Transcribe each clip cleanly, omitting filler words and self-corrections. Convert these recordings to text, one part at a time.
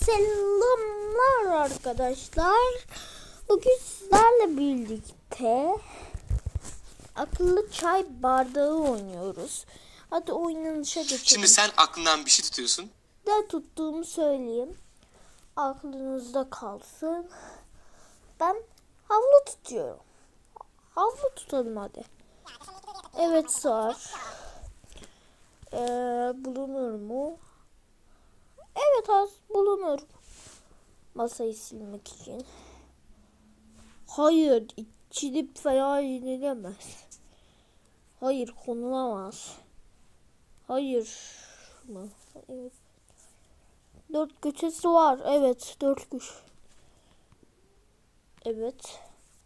Selamlar arkadaşlar. Bugün sizlerle birlikte akıllı çay bardağı oynuyoruz. Hadi oynanışa geçelim. Şimdi sen aklından bir şey tutuyorsun. Ne tuttuğumu söyleyeyim. Aklınızda kalsın. Ben havlu tutuyorum. Havlu tutalım hadi. Evet sar. Bulunur mu? Evet az bulunur. Masayı silmek için. Hayır, içilip veya yenilemez. Hayır, konulamaz. Hayır mı? Evet. 4 köşesi var. Evet, 4 köşe. Evet.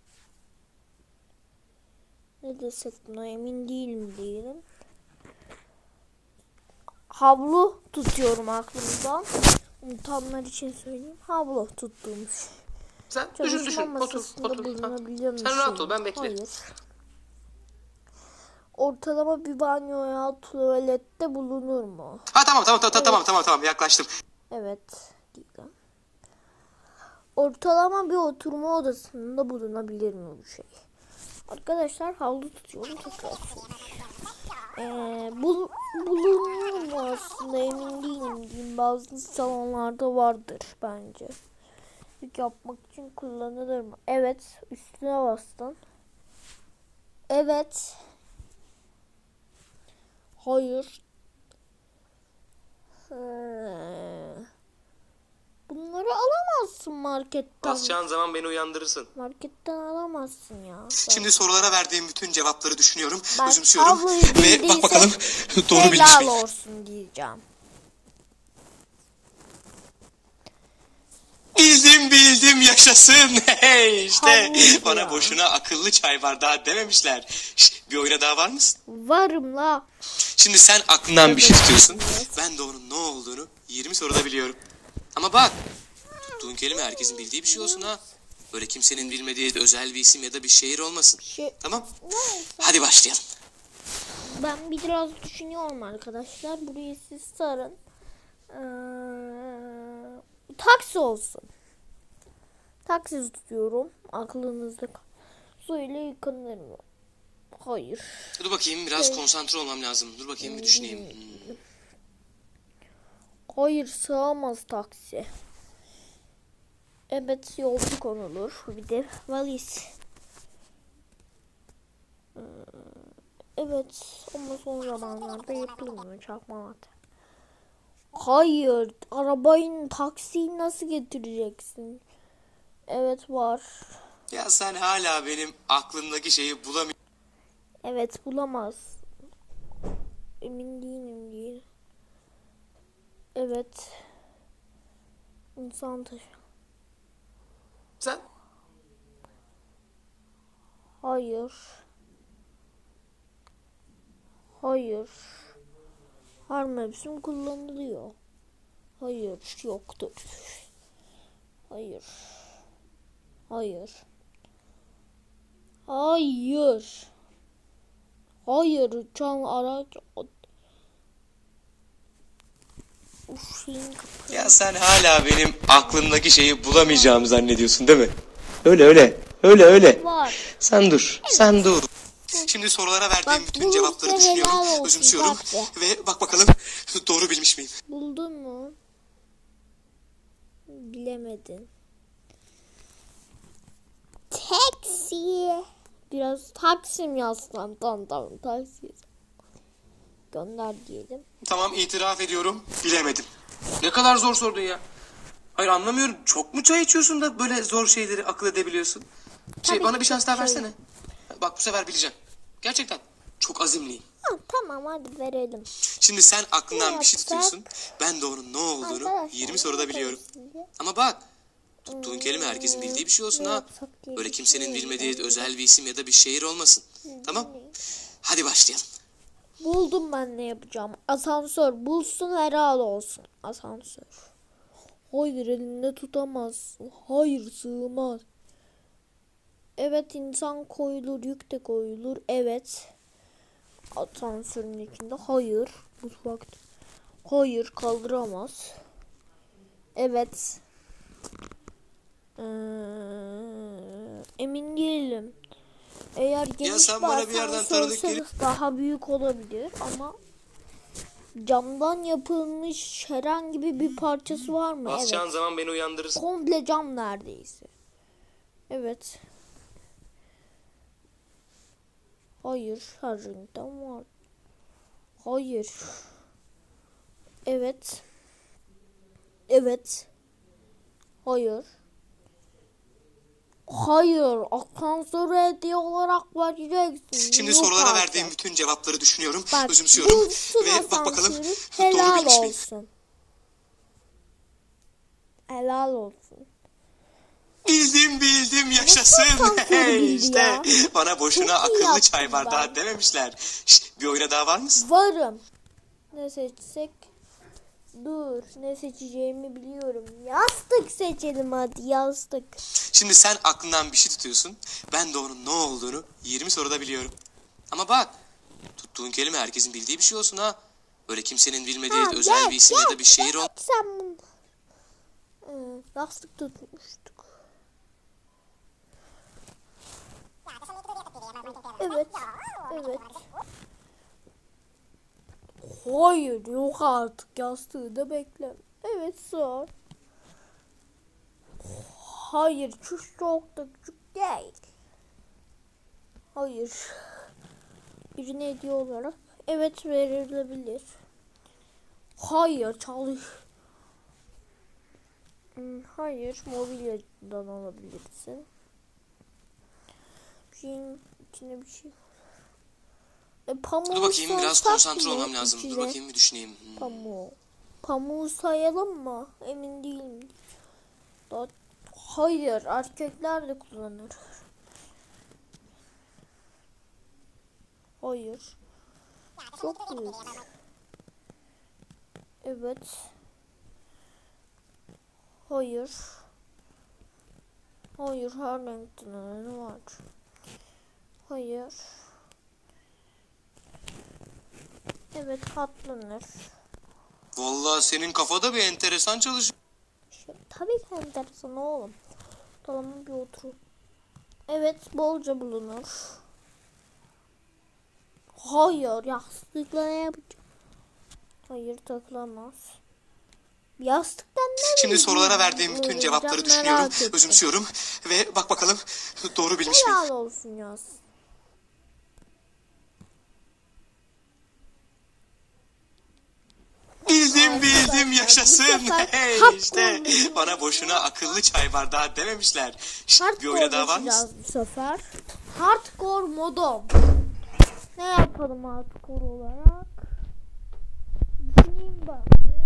Ne desek buna emin değilim. Havlu tutuyorum aklımdan. Unutanlar için söyleyeyim. Havlu tuttuğumuz. Sen düşün. Otur. Sen rahat ol, ben beklerim. Hayır. Ortalama bir banyo ya tuvalette bulunur mu? Ha tamam yaklaştım. Evet. Diyeceğim. Ortalama bir oturma odasında bulunabilir mi bu şey? Arkadaşlar havlu tutuyorum tekrar bulunur mu aslında emin değilim. Bazı salonlarda vardır bence. Yük yapmak için kullanılır mı? Evet. Üstüne bastın. Evet. Hayır. Bunları alamazsın marketten. Basacağın zaman beni uyandırırsın. Marketten alamazsın ya. Şimdi sorulara verdiğim bütün cevapları düşünüyorum, Ben özümsüyorum ve bak bakalım doğru bilmiş miyim? Helal olsun diyeceğim. Bildim yaşasın. Hey işte Havlu bana ya. boşuna akıllı çay bardağı dememişler. Şişt, bir oyuna daha var mısın? Varım la. Şimdi sen aklından bir şey tutuyorsun. Evet. Ben de onun ne olduğunu 20 soruda biliyorum. Ama bak, tuttuğun kelime herkesin bildiği bir şey olsun ha. Böyle kimsenin bilmediği özel bir isim ya da bir şehir olmasın. Tamam. Hadi başlayalım. Ben biraz düşünüyorum arkadaşlar. Burayı siz sarın. Taksi olsun. Taksi tutuyorum. Aklınızda su ile yıkanır mı? Hayır. Dur bakayım, biraz konsantre olmam lazım. Dur bakayım bir düşüneyim. Hayır, sığamaz taksi. Evet, yolcu konulur. Bir de valiz. Evet, ama son zamanlarda yapılmıyor çakmalar. Hayır, arabayı, taksiyi nasıl getireceksin? Evet, var. Ya sen hala benim aklımdaki şeyi bulamıyorsun. Evet, bulamaz. Emin değilim. Evet. İnsan taşı. Sen? Hayır. Her mevsim kullanılıyor. Hayır, yoktur. Hayır. Uçan araç. Ya sen hala benim aklımdaki şeyi bulamayacağımı zannediyorsun değil mi? Öyle. Var. Sen dur. Şimdi sorulara verdiğim bütün cevapları düşünüyorum, özümsüyorum ve bak bakalım doğru bilmiş miyim? Buldun mu? Bilemedin. Taksi. Biraz Taksim yazsam. Tamam taksi. Gönder diyelim. Tamam, itiraf ediyorum, bilemedim. Ne kadar zor sordun ya. Hayır, anlamıyorum. Çok mu çay içiyorsun da böyle zor şeyleri akıl edebiliyorsun? Bana bir şans daha versene. Bak, bu sefer bileceğim. Gerçekten çok azimliyim. Tamam hadi verelim. Şimdi sen aklından Ne bir şey yapsak? tutuyorsun. Ben de onun ne olduğunu 20 soruda biliyorum. Ama bak, tuttuğun kelime herkesin bildiği bir şey olsun ha. Böyle kimsenin bilmediği özel bir isim ya da bir şehir olmasın. Tamam. Hadi başlayalım. Buldum ben ne yapacağım. Asansör bulsun helal olsun. Asansör. Hayır, elinde tutamazsın. Hayır, sığmaz. Evet, insan koyulur, yük de koyulur. Evet. Asansörün içinde. Hayır. Mutfakta. Hayır, kaldıramaz. Evet. Emin değilim. Eğer geniş sen bir bana bir yerden tanıdık asansörse daha büyük olabilir ama camdan yapılmış herhangi bir parçası var mı? Basacağın Evet. zaman beni uyandırırsın. Komple cam neredeyse. Evet. Hayır, her renkten var. Hayır. Evet. Evet. Hayır. Hayır. Asansöre hediye olarak vereceksin. Şimdi Yok sorulara artık. verdiğim bütün cevapları düşünüyorum, Bak, özümsüyorum bulsun ve bak bakalım asansörü, doğru helal bilmiş miyim? olsun. Helal olsun. Bildim yaşasın. asansörü Hey bildi işte ya? bana boşuna Çok iyi akıllı yaptım çay bardağı ben. dememişler. Şşt, bir oyuna daha var mısın? Varım. Ne seçsek? Dur, ne seçeceğimi biliyorum. Yastık seçelim hadi, yastık. Şimdi sen aklından bir şey tutuyorsun. Ben de onun ne olduğunu 20 soruda biliyorum. Ama bak, tuttuğun kelime herkesin bildiği bir şey olsun ha. Böyle kimsenin bilmediği özel bir isim ya da bir şehir ol. Sen bunu. Yastık tutmuştuk. Evet. Evet. Hayır, yok artık, yastığı da bekle. Evet, sor. Hayır, çok da küçük değil. Hayır. Birine hediye olarak evet verilebilir. Hayır, çalış. Hayır, mobilyadan alabilirsin. Bir şeyin içine bir şey. Pamuğu Dur bakayım, biraz sorsak konsantre mı olmam lazım. Dur içine? bakayım bir düşüneyim. Pamuğu. Pamuğu sayalım mı? Emin değilim. Hayır, erkekler de kullanır. Hayır. Çok büyük. Evet. Hayır. Hayır, her renkten var. Hayır. Evet, katlanır. Vallahi senin kafada bir enteresan çalışıyor. Tabii ki enteresan oğlum. Tamam, bir otur. Evet, bolca bulunur. Hayır, yastıkla ne yapacağım? Hayır, takılamaz. Yastıktan ne Şimdi sorulara verdiğim bütün bulacağım, cevapları düşünüyorum, merak ettim. özümsüyorum ve bak bakalım doğru bilmiş miyim? Helal olsun yaz. Bildim yaşasın. Bu sefer Hey hardcore işte oynayacağız. bana boşuna akıllı çay bardağı dememişler. Şşt, bir oyuna daha var mısın? Hardcore bu sefer. Hardcore modum. Ne yapalım hardcore olarak? Düşüneyim ben.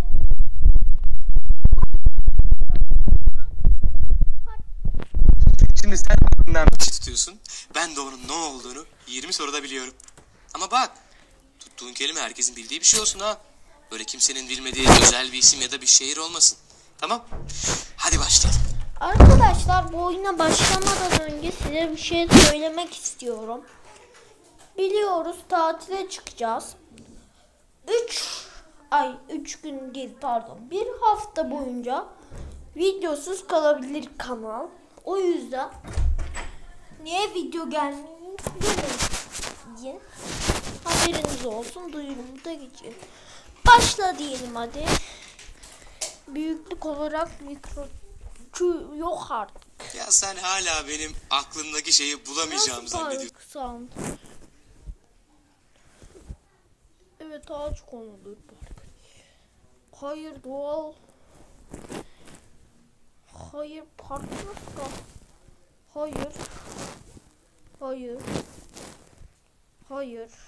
Şimdi sen aklından bir şey tutuyorsun. Ben de onun ne olduğunu 20 soruda biliyorum. Ama bak, tuttuğun kelime herkesin bildiği bir şey olsun ha. Böyle kimsenin bilmediği özel bir isim ya da bir şehir olmasın. Tamam? Hadi başlayalım. Arkadaşlar, bu oyuna başlamadan önce size bir şey söylemek istiyorum. Biliyoruz, tatile çıkacağız. 3 gün değil, pardon. Bir hafta boyunca videosuz kalabilir kanal. O yüzden niye video gelmiyor demeyin. Haberiniz olsun, duyurumu da geçin. Başla diyelim hadi. Büyüklük olarak mikro yok artık. Ya sen hala benim aklımdaki şeyi bulamayacağımı zannediyorsun. Sound. Evet, ağaç konulur. Hayır, doğal. Hayır, park yok. Hayır. Hayır. Hayır.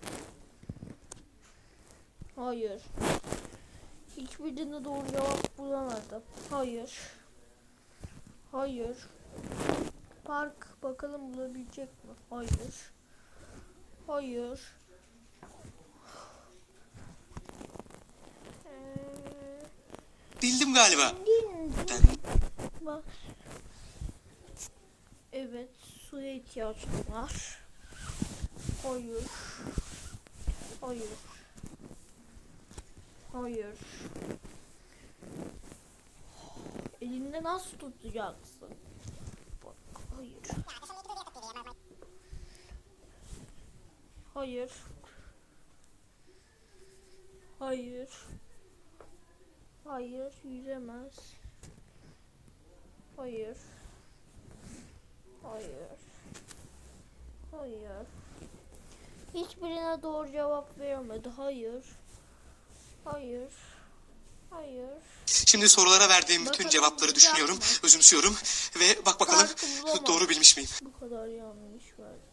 Hayır. Hiçbirine doğru cevap bulamadım. Hayır. Hayır. Park bakalım bulabilecek mi? Hayır. Hayır. Bildim galiba. Ben Bak. Evet, suya ihtiyacım var. Hayır. Hayır. Hayır. Elinde nasıl tutacaksın? Bak, hayır. Hayır. Hayır. Hayır, yüzemez. Hayır. Hayır. Hayır. Hiçbirine doğru cevap veremedi. Hayır. Hayır. Hayır. Şimdi sorulara verdiğim bütün Bakalım cevapları düşünüyorum, yapma. özümsüyorum ve bak bakalım Farkı bulamam. doğru bilmiş miyim? Bu kadar yanlış verdi.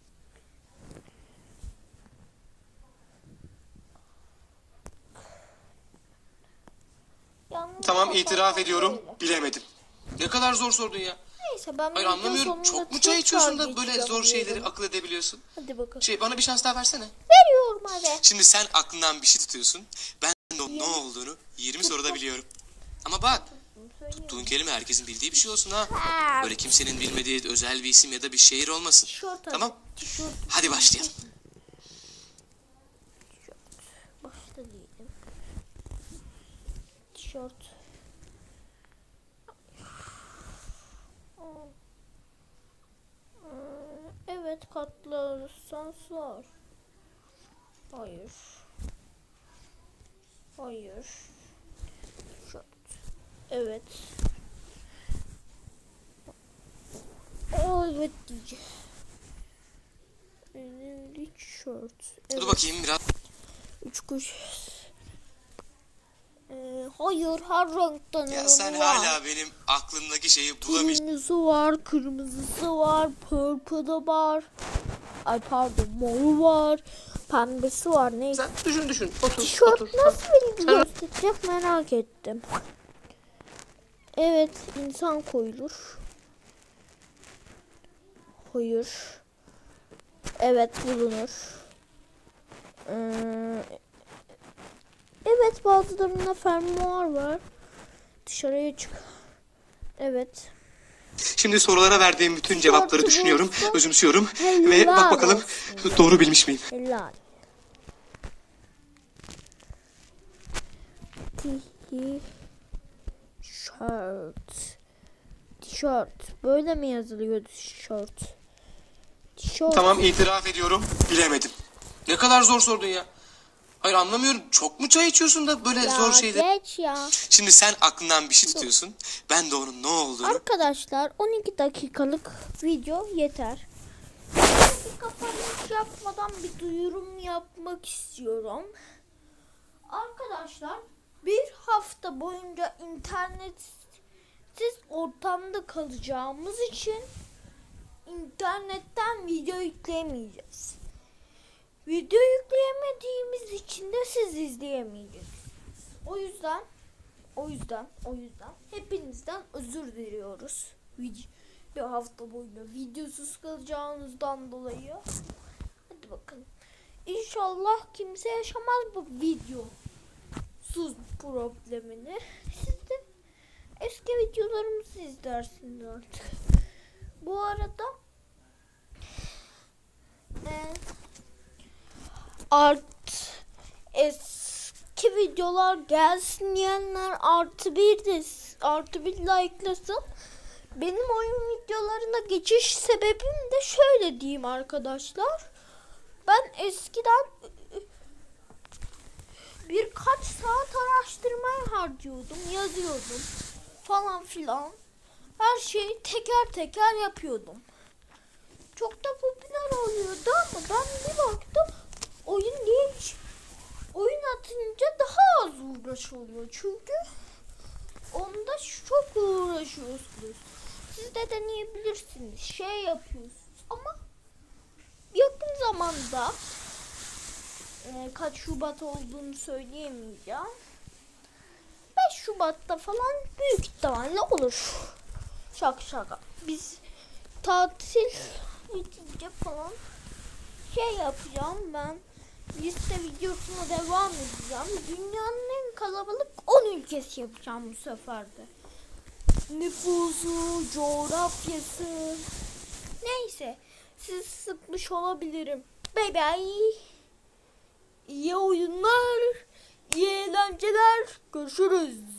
Yanlış Tamam, yapan itiraf da ediyorum, böyle. bilemedim. Ne kadar zor sordun ya. Neyse ben Hayır video anlamıyorum. sonunda Çok mu çay içiyorsun da böyle tekrar zor şeyleri geçeceğim akıl edebiliyorsun? Hadi bakalım. Bana bir şans daha versene. Veriyorum hadi. Şimdi sen aklından bir şey tutuyorsun. Ben de onun ne olduğunu 20 soruda biliyorum. Ama bak, tuttuğun kelime herkesin bildiği bir şey olsun ha. Böyle kimsenin bilmediği özel bir isim ya da bir şehir olmasın. Tişört hadi. Tamam? Tişört. Hadi başlayalım. Başta değilim. Tişört. Evet, katlarsan sor. Hayır. Hayır. Tişört. Evet. Evet diyeceğim. Tişört. Evet. Dur bakayım biraz. Üç kuş. Hayır, her renkten Ya sen olanı var. hala benim aklımdaki şeyi bulamıyorsun. Turuncusu var, kırmızısı var, purple'ı var. Ay pardon, moru var, pembesi var. Neyse. Sen düşün. Otur. Tişört otur. nasıl beni gösterecek merak ettim. Evet, insan koyulur. Hayır. Evet, bulunur. Evet, bazılarında fermuar var. Dışarıya çık. Evet. Şimdi sorulara verdiğim bütün cevapları Tişörtü düşünüyorum, bulsun. özümsüyorum ve Helal bak bakalım olsun. doğru bilmiş miyim? Helal. Tişört. Tişört. Böyle mi yazılıyor tişört? Tişört. Tamam, itiraf ediyorum, bilemedim. Ne kadar zor sordun ya. Hayır anlamıyorum. Çok mu çay içiyorsun da böyle Ya zor şeyleri? geç ya. Şimdi sen aklından bir şey tutuyorsun. Ben de onun ne olduğunu... Arkadaşlar 12 dakikalık video yeter. Bir kapanış yapmadan bir duyurum yapmak istiyorum. Arkadaşlar bir hafta boyunca internetsiz ortamda kalacağımız için internetten video yükleyemeyeceğiz. Video yükleyemediğimiz için de siz izleyemeyeceksiniz. O yüzden hepinizden özür diliyoruz. Bir hafta boyunca videosuz kalacağınızdan dolayı. Hadi bakalım. İnşallah kimse yaşamaz bu videosuz problemini. Siz de eski videolarımızı izlersiniz artık. Bu arada eski videolar gelsin diyenler artı bir like'lasın. Benim oyun videolarına geçiş sebebim de şöyle diyeyim arkadaşlar. Ben eskiden birkaç saat araştırmaya harcıyordum, yazıyordum falan filan. Her şeyi teker teker yapıyordum. Çok da popüler oluyordu ama ben bir baktım oyun atınca daha az uğraş oluyor. Çünkü onda çok uğraşıyorsunuz. Siz de deneyebilirsiniz. Şey yapıyorsunuz ama yakın zamanda kaç Şubat olduğunu söyleyemeyeceğim. 5 Şubat'ta falan büyük ihtimalle olur. Şaka. Biz tatil bitince falan şey yapacağım ben. Liste videosuna devam edeceğim. Dünyanın en kalabalık 10 ülkesi yapacağım bu sefer de. Nüfusu, coğrafyası. Neyse. Sizi sıkmış olabilirim. Bye bye. İyi oyunlar. İyi eğlenceler. Görüşürüz.